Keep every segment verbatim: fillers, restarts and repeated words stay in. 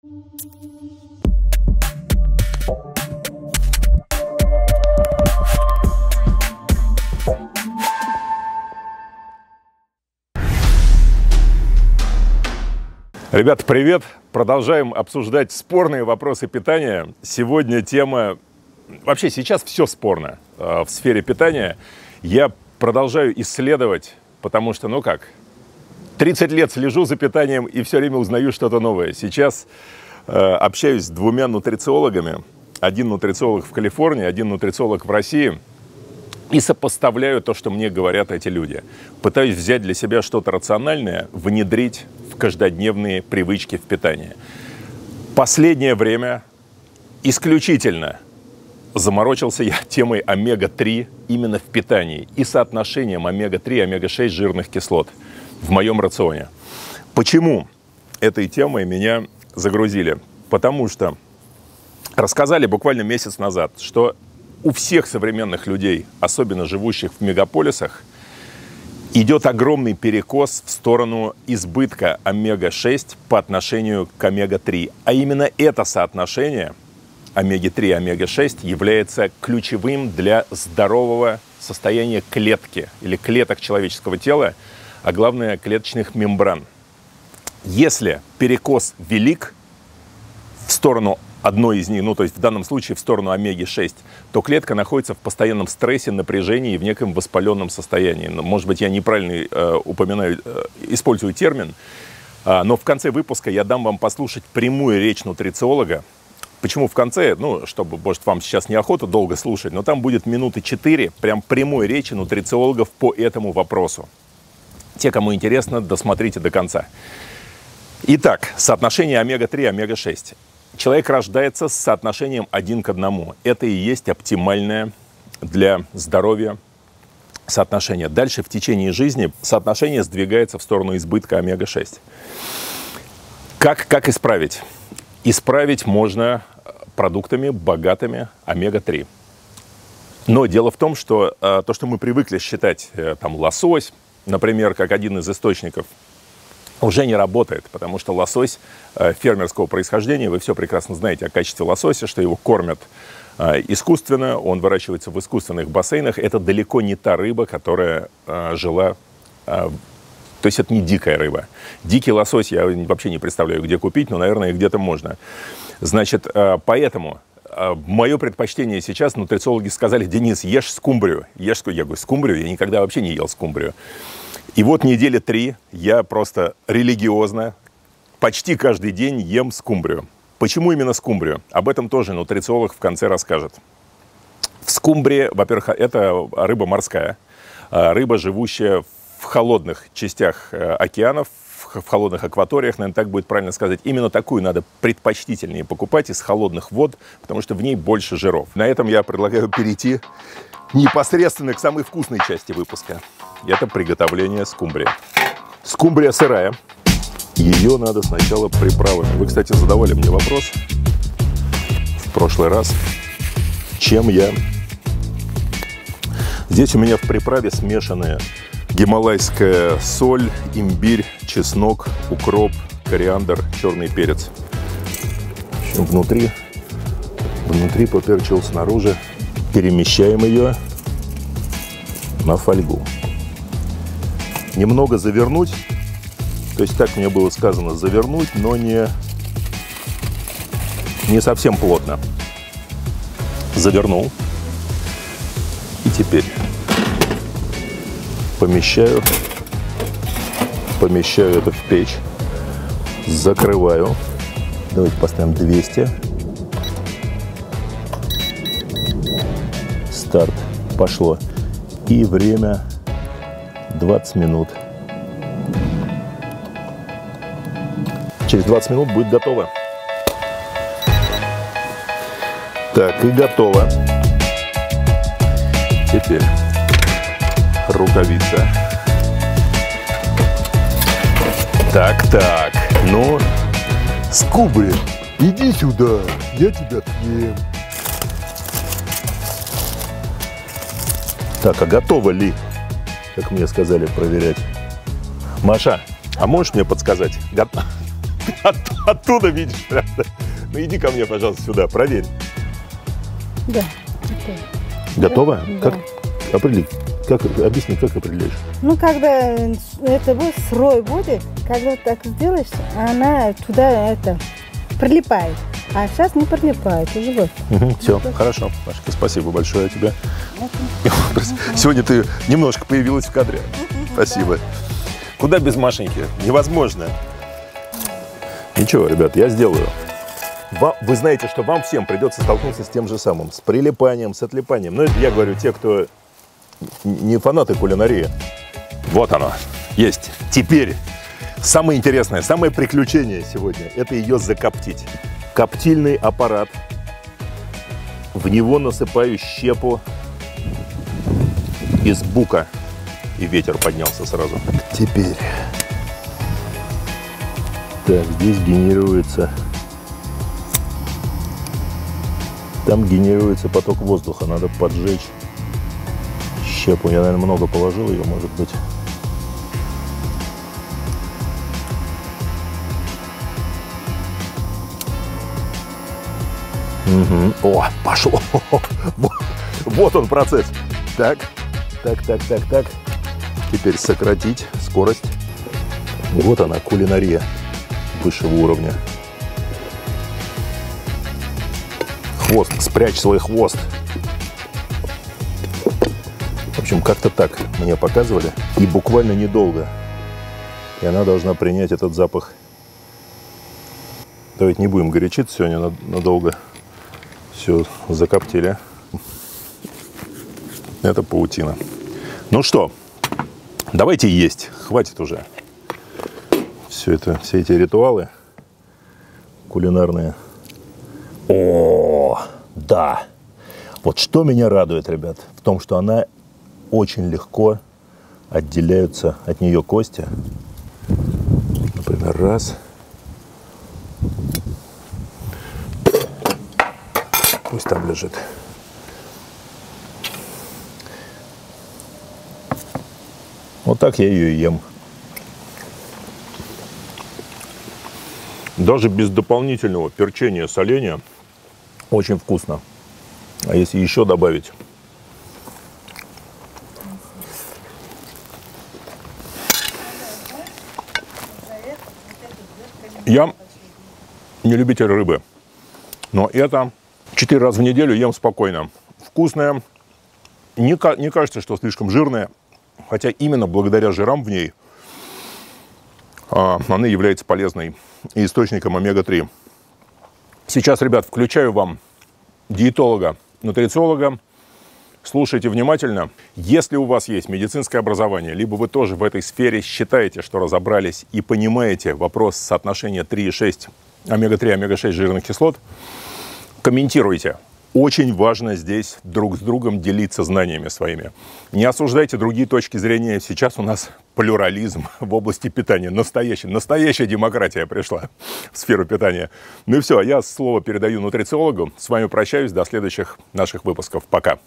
Ребята, привет! Продолжаем обсуждать спорные вопросы питания. Сегодня тема... Вообще сейчас все спорно э, в сфере питания. Я продолжаю исследовать, потому что, ну как, тридцать лет слежу за питанием и все время узнаю что-то новое. Сейчас э, общаюсь с двумя нутрициологами. Один нутрициолог в Калифорнии, один нутрициолог в России. И сопоставляю то, что мне говорят эти люди. Пытаюсь взять для себя что-то рациональное, внедрить в каждодневные привычки в питании. Последнее время исключительно заморочился я темой омега три именно в питании и соотношением омега три и омега шесть жирных кислот в моем рационе. Почему этой темой меня загрузили? Потому что рассказали буквально месяц назад, что у всех современных людей, особенно живущих в мегаполисах, идет огромный перекос в сторону избытка омега шесть по отношению к омега три. А именно это соотношение омега три и омега шесть является ключевым для здорового состояния клетки или клеток человеческого тела, а главное клеточных мембран. Если перекос велик в сторону одной из них, ну то есть в данном случае в сторону омеги шесть, то клетка находится в постоянном стрессе, напряжении и в неком воспаленном состоянии. Может быть, я неправильно э, упоминаю, э, использую термин, э, но в конце выпуска я дам вам послушать прямую речь нутрициолога. Почему в конце? Ну, чтобы, может, вам сейчас неохота долго слушать, но там будет минуты четыре прям прямой речи нутрициологов по этому вопросу. Те, кому интересно, досмотрите до конца. Итак, соотношение омега три и омега шесть. Человек рождается с соотношением один к одному. Это и есть оптимальное для здоровья соотношение. Дальше в течение жизни соотношение сдвигается в сторону избытка омега шесть. Как, как исправить? Исправить можно продуктами, богатыми омега три. Но дело в том, что э, то, что мы привыкли считать э, там, лосось, например, как один из источников, уже не работает, потому что лосось э, фермерского происхождения, вы все прекрасно знаете о качестве лосося, что его кормят э, искусственно, он выращивается в искусственных бассейнах. Это далеко не та рыба, которая э, жила, э, то есть это не дикая рыба. Дикий лосось я вообще не представляю, где купить, но, наверное, где-то можно. Значит, э, поэтому э, мое предпочтение сейчас, нутрициологи сказали: Денис, ешь скумбрию. Ешь, я говорю, скумбрию? Я никогда вообще не ел скумбрию. И вот недели три я просто религиозно почти каждый день ем скумбрию. Почему именно скумбрию? Об этом тоже нутрициолог в конце расскажет. В скумбрии, во-первых, это рыба морская, рыба, живущая в холодных частях океанов, в холодных акваториях, наверное, так будет правильно сказать. Именно такую надо предпочтительнее покупать из холодных вод, потому что в ней больше жиров. На этом я предлагаю перейти непосредственно к самой вкусной части выпуска. Это приготовление скумбрии. Скумбрия сырая. Ее надо сначала приправами. Вы, кстати, задавали мне вопрос в прошлый раз, чем я... Здесь у меня в приправе смешаны гималайская соль, имбирь, чеснок, укроп, кориандр, черный перец. В общем, внутри, внутри поперчил, снаружи. Перемещаем ее на фольгу. Немного завернуть, то есть так мне было сказано, завернуть, но не, не совсем плотно. Завернул. И теперь помещаю, помещаю это в печь, закрываю. Давайте поставим двести. Старт. Пошло. И время двадцать минут. Через двадцать минут будет готово. Так, и готово. Теперь рукавица. Так, так. Ну, скумбрия, иди сюда, я тебя съем. Так, а готово ли? Как мне сказали проверять. Маша, а можешь мне подсказать? Го... От, оттуда видишь, правда? Ну иди ко мне, пожалуйста, сюда, проверь. Да. Готова? Да. Как определить? Как, объясни, как определяешь? Ну, когда это будет срой будет, когда так сделаешь, она туда это прилипает. А сейчас не прилипает, уже вот. Угу, все, хорошо. Машка, спасибо большое тебе. Сегодня ты немножко появилась в кадре. Спасибо. Куда без Машеньки? Невозможно. Ничего, ребят, я сделаю. Вы знаете, что вам всем придется столкнуться с тем же самым. С прилипанием, с отлипанием. Но это я говорю те, кто не фанаты кулинарии. Вот оно. Есть. Теперь самое интересное, самое приключение сегодня – это ее закоптить. Коптильный аппарат. В него насыпаю щепу из бука. И ветер поднялся сразу. Теперь. Так, здесь генерируется... Там генерируется поток воздуха. Надо поджечь щепу. Я, наверное, много положил ее, может быть. Угу. О, пошло. Вот он процесс. Так, так, так, так, так. Теперь сократить скорость. Вот она, кулинария высшего уровня. Хвост, спрячь свой хвост. В общем, как-то так мне показывали. И буквально недолго. И она должна принять этот запах. Давайте не будем горячиться сегодня надолго. Все, закоптили. Это паутина. Ну что, давайте есть. Хватит уже. Все это, все эти ритуалы кулинарные. О, да. Вот что меня радует, ребят, в том, что она очень легко отделяются от нее кости. Например, раз. Пусть там лежит. Вот так я ее ем. Даже без дополнительного перчения, соления очень вкусно. А если еще добавить? Я не любитель рыбы, но это четыре раза в неделю ем спокойно. Вкусная, не, не кажется, что слишком жирная, хотя именно благодаря жирам в ней а, она является полезной источником омега три. Сейчас, ребят, включаю вам диетолога, нутрициолога. Слушайте внимательно. Если у вас есть медицинское образование, либо вы тоже в этой сфере считаете, что разобрались и понимаете вопрос соотношения три и шесть омега три, омега шесть жирных кислот, комментируйте. Очень важно здесь друг с другом делиться знаниями своими. Не осуждайте другие точки зрения. Сейчас у нас плюрализм в области питания. Настоящая, настоящая демократия пришла в сферу питания. Ну и все, я слово передаю нутрициологу. С вами прощаюсь до следующих наших выпусков. Пока.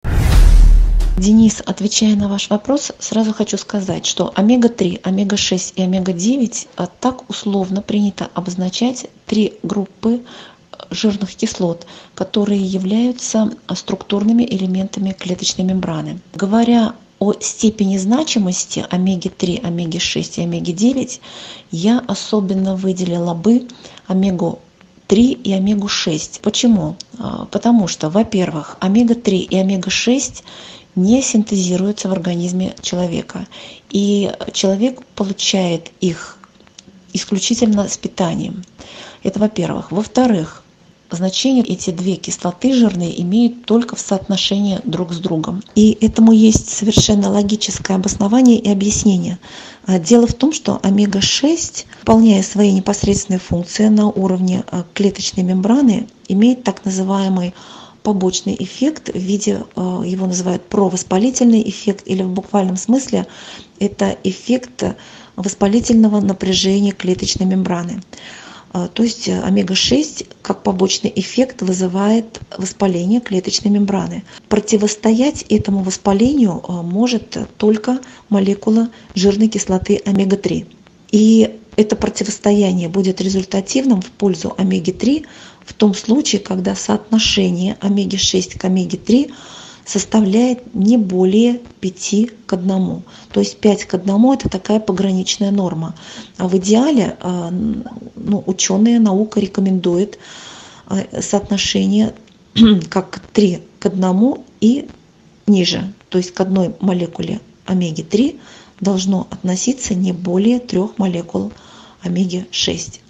Денис, отвечая на ваш вопрос, сразу хочу сказать, что омега три, омега шесть и омега девять так условно принято обозначать три группы жирных кислот, которые являются структурными элементами клеточной мембраны. Говоря о степени значимости омеги три, омеги шесть и омеги девять, я особенно выделила бы омегу три и омегу шесть. Почему? Потому что, во-первых, омега три и омега шесть не синтезируются в организме человека, и человек получает их исключительно с питанием. Это во-первых. Во-вторых, значение эти две кислоты жирные имеют только в соотношении друг с другом. И этому есть совершенно логическое обоснование и объяснение. Дело в том, что омега шесть, выполняя свои непосредственные функции на уровне клеточной мембраны, имеет так называемый побочный эффект в виде, его называют провоспалительный эффект, или в буквальном смысле это эффект воспалительного напряжения клеточной мембраны. То есть омега шесть как побочный эффект вызывает воспаление клеточной мембраны. Противостоять этому воспалению может только молекула жирной кислоты омега три. И это противостояние будет результативным в пользу омеги три в том случае, когда соотношение омеги шесть к омеге три составляет не более пяти к одному. То есть пять к одному – это такая пограничная норма. А в идеале ну, ученые, наука рекомендует соотношение как три к одному и ниже. То есть к одной молекуле омеги три должно относиться не более трех молекул омеги шесть.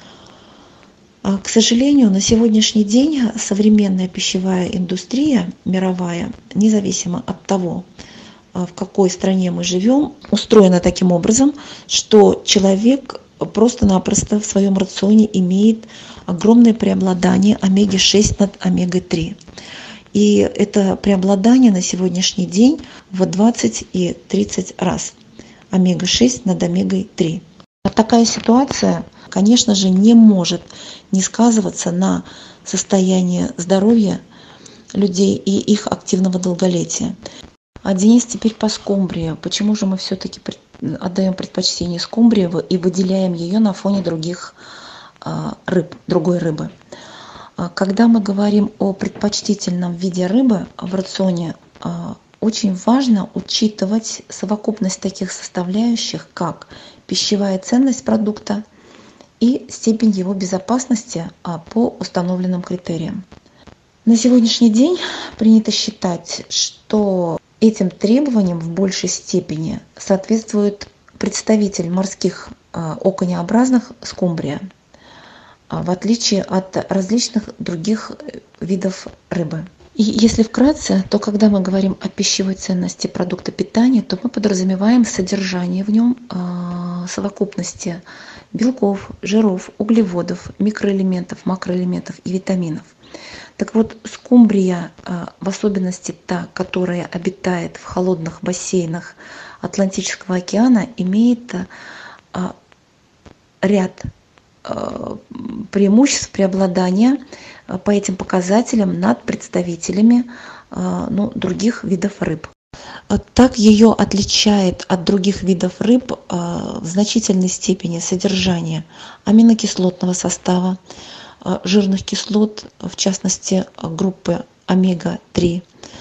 К сожалению, на сегодняшний день современная пищевая индустрия мировая, независимо от того, в какой стране мы живем, устроена таким образом, что человек просто-напросто в своем рационе имеет огромное преобладание омеги шесть над омегой три. И это преобладание на сегодняшний день в двадцать и тридцать раз. омега шесть над омегой три. А такая ситуация, конечно же, не может не сказываться на состоянии здоровья людей и их активного долголетия. А Денис, теперь по скумбрии. Почему же мы все-таки отдаем предпочтение скумбрии и выделяем ее на фоне других рыб, другой рыбы? Когда мы говорим о предпочтительном виде рыбы в рационе, очень важно учитывать совокупность таких составляющих, как пищевая ценность продукта и степень его безопасности по установленным критериям. На сегодняшний день принято считать, что этим требованиям в большей степени соответствует представитель морских окунеобразных скумбрия, в отличие от различных других видов рыбы. И если вкратце, то когда мы говорим о пищевой ценности продукта питания, то мы подразумеваем содержание в нем э, совокупности белков, жиров, углеводов, микроэлементов, макроэлементов и витаминов. Так вот, скумбрия, э, в особенности та, которая обитает в холодных бассейнах Атлантического океана, имеет э, ряд э, преимуществ преобладания по этим показателям над представителями ну, других видов рыб. Так ее отличает от других видов рыб в значительной степени содержание аминокислотного состава, жирных кислот, в частности группы омега три,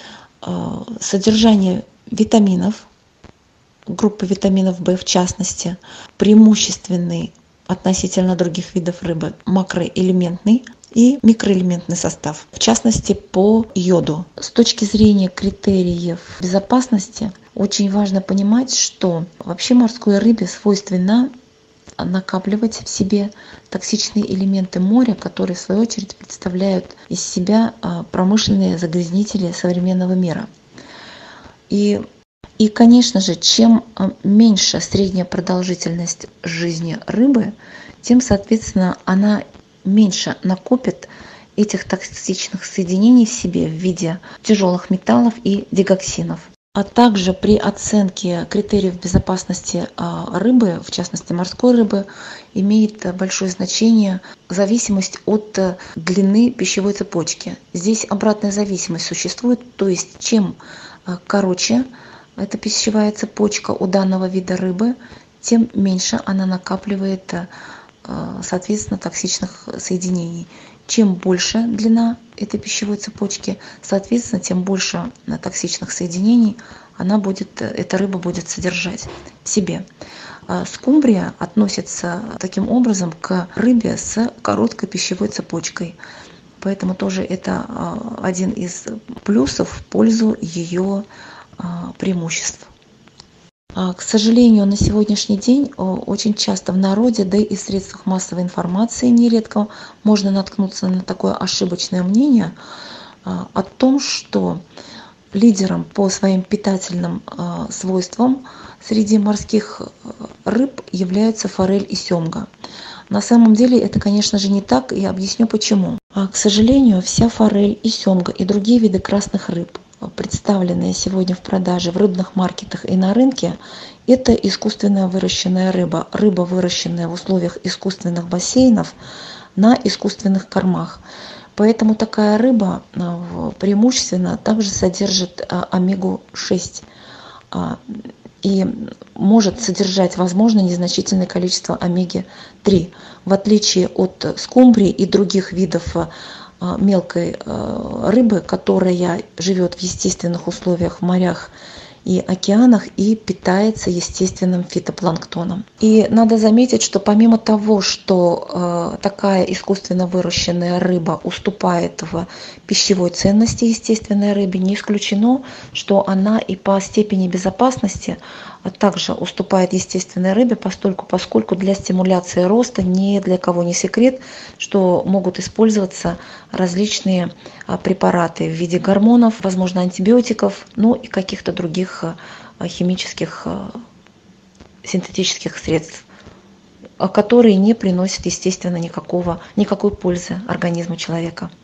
содержание витаминов, группы витаминов В в частности, преимущественный относительно других видов рыбы макроэлементный и микроэлементный состав, в частности по йоду. С точки зрения критериев безопасности очень важно понимать, что вообще морской рыбе свойственно накапливать в себе токсичные элементы моря, которые в свою очередь представляют из себя промышленные загрязнители современного мира. И, и конечно же, чем меньше средняя продолжительность жизни рыбы, тем, соответственно, она меньше накопит этих токсичных соединений в себе в виде тяжелых металлов и дигоксинов. А также при оценке критериев безопасности рыбы, в частности морской рыбы, имеет большое значение зависимость от длины пищевой цепочки. Здесь обратная зависимость существует, то есть чем короче эта пищевая цепочка у данного вида рыбы, тем меньше она накапливает соответственно токсичных соединений. Чем больше длина этой пищевой цепочки, соответственно, тем больше токсичных соединений она будет, эта рыба будет содержать в себе. Скумбрия относится таким образом к рыбе с короткой пищевой цепочкой. Поэтому тоже это один из плюсов в пользу ее преимуществ. К сожалению, на сегодняшний день очень часто в народе, да и в средствах массовой информации нередко можно наткнуться на такое ошибочное мнение о том, что лидером по своим питательным свойствам среди морских рыб являются форель и семга. На самом деле это, конечно же, не так, и я объясню почему. К сожалению, вся форель и семга и другие виды красных рыб, представленные сегодня в продаже в рыбных маркетах и на рынке, это искусственно выращенная рыба. Рыба, выращенная в условиях искусственных бассейнов на искусственных кормах. Поэтому такая рыба преимущественно также содержит омегу шесть. и может содержать, возможно, незначительное количество омеги три. В отличие от скумбрии и других видов мелкой рыбы, которая живет в естественных условиях в морях и океанах и питается естественным фитопланктоном. И надо заметить, что помимо того, что э, такая искусственно выращенная рыба уступает в пищевой ценности естественной рыбе, не исключено, что она и по степени безопасности также уступает естественной рыбе, поскольку, поскольку для стимуляции роста ни для кого не секрет, что могут использоваться различные препараты в виде гормонов, возможно, антибиотиков, ну и каких-то других химических синтетических средств, которые не приносят, естественно, никакого, никакой пользы организму человека.